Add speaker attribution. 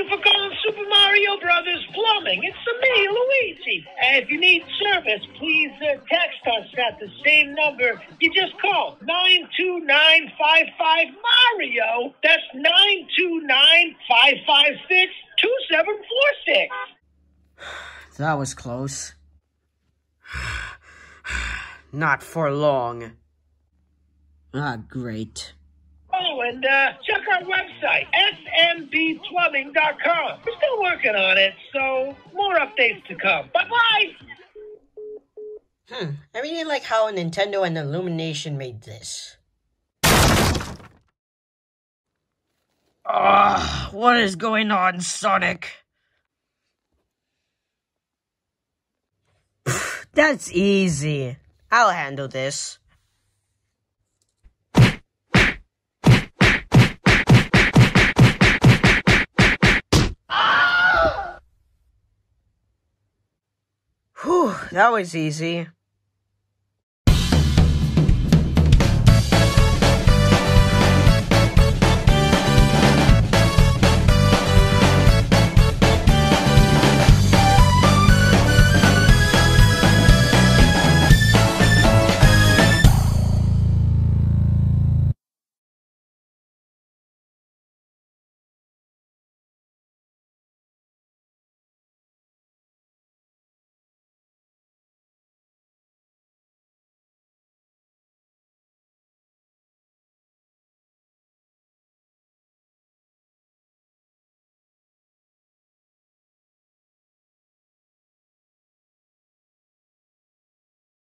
Speaker 1: for calling Super Mario Brothers Plumbing. It's me, Luigi. And if you need service, please text us at the same number you just called. 92955 Mario. That's 929-556-2746.
Speaker 2: That was close. Not for long. Ah, great.
Speaker 1: Oh, and check our website, smbplumbing.com. We're still working on it, so more updates to come. Bye-bye!
Speaker 2: I really like how Nintendo and Illumination made this. What is going on, Sonic? That's easy. I'll handle this. Whew, that was easy.